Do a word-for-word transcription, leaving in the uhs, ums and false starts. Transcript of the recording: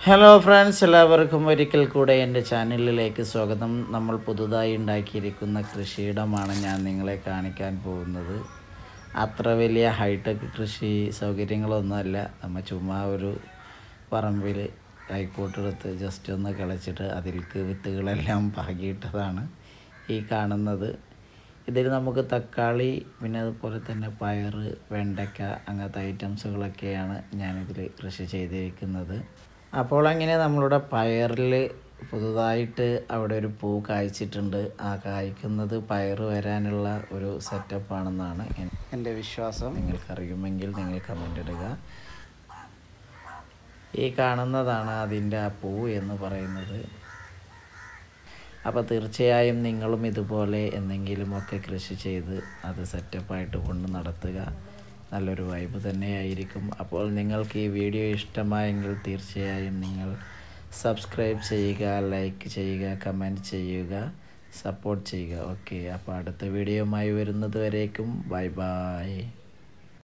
Hello friends, എല്ലാവർക്കും ഒരിക്കൽ കൂടെ എൻ്റെ ചാനലിലേക്ക് സ്വാഗതം. നമ്മൾ പുതുതായി ഉണ്ടാക്കിയിരിക്കുന്ന കൃഷിയിടമാണ് ഞാൻ നിങ്ങളെ കാണിക്കാൻ പോകുന്നത്. അത്ര വലിയ ഹൈടെക് കൃഷി സൗകര്യങ്ങളൊന്നുമല്ല. നമ്മൾ ചുമ്മാ ഒരു പറമ്പിൽ കൈക്കോട്ടെടുത്ത് ജസ്റ്റ് ഒന്ന് കിളച്ചിട്ട് അതിലേക്ക് വിത്തുകളെല്ലാം പാകിയിട്ടതാണ് ഈ കാണുന്നത്. ഇതിൽ നമുക്ക് തക്കാളി, പിന്നെ അതുപോലെ തന്നെ പയർ, വെണ്ടയ്ക്ക അങ്ങനത്തെ ഐറ്റംസുകളൊക്കെയാണ് ഞാനിതിൽ കൃഷി ചെയ്തിരിക്കുന്നത്. അപ്പോൾ അങ്ങനെ നമ്മളുടെ പയറിൽ പുതുതായിട്ട് അവിടെ ഒരു പൂ കായ്ച്ചിട്ടുണ്ട്. ആ കായ്ക്കുന്നത് പയർ വരാനുള്ള ഒരു സെറ്റപ്പാണെന്നാണ് എൻ്റെ വിശ്വാസം. നിങ്ങൾക്കറിയുമെങ്കിൽ നിങ്ങൾ കമൻ്റ് ഇടുക. ഈ കാണുന്നതാണ് അതിൻ്റെ ആ പൂ എന്ന് പറയുന്നത്. അപ്പോൾ തീർച്ചയായും നിങ്ങളും ഇതുപോലെ എന്തെങ്കിലുമൊക്കെ കൃഷി ചെയ്ത് അത് സെറ്റപ്പായിട്ട് കൊണ്ട് നടത്തുക. നല്ലൊരു വൈബ് തന്നെയായിരിക്കും. അപ്പോൾ നിങ്ങൾക്ക് ഈ വീഡിയോ ഇഷ്ടമായെങ്കിൽ തീർച്ചയായും നിങ്ങൾ സബ്സ്ക്രൈബ് ചെയ്യുക, ലൈക്ക് ചെയ്യുക, കമൻറ്റ് ചെയ്യുക, സപ്പോർട്ട് ചെയ്യുക. ഓക്കെ, അപ്പോൾ അടുത്ത വീഡിയോയുമായി വരുന്നത് വരേക്കും ബൈ ബൈ.